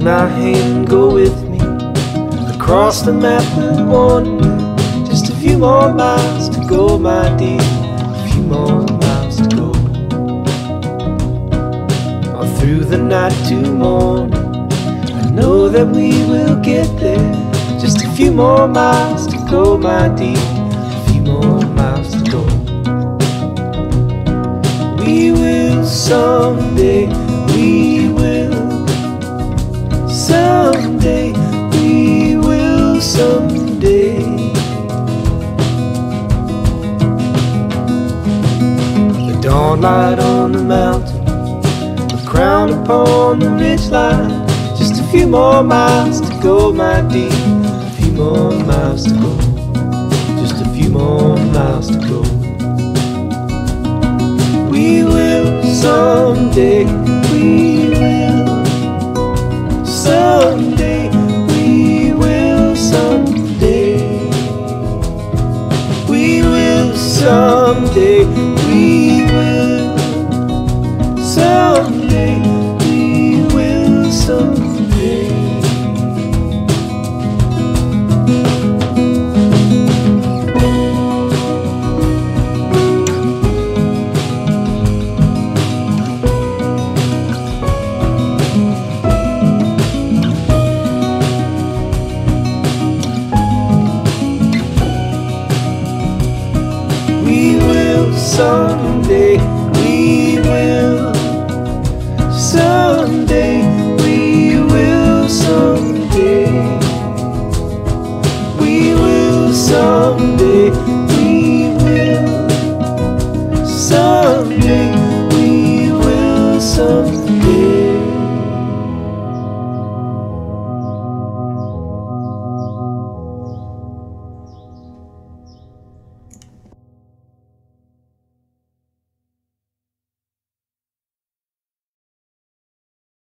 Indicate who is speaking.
Speaker 1: my hand, go with me. Across the map we'll wander. Just a few more miles to go, my dear. A few more miles to go. All through the night to morning, I know that we will get there. Just a few more miles to go, my dear. A few more miles to go. We will someday, we will someday, we will someday. The dawn light on the mountain, a crown upon the ridgeline. Just a few more miles to go, my dear. A few more miles to go. Just a few more miles to go. We will someday, we will someday, we will someday. We will someday, we will someday, we will someday. Someday we will, someday we will, someday we will, someday we will, someday we will, someday.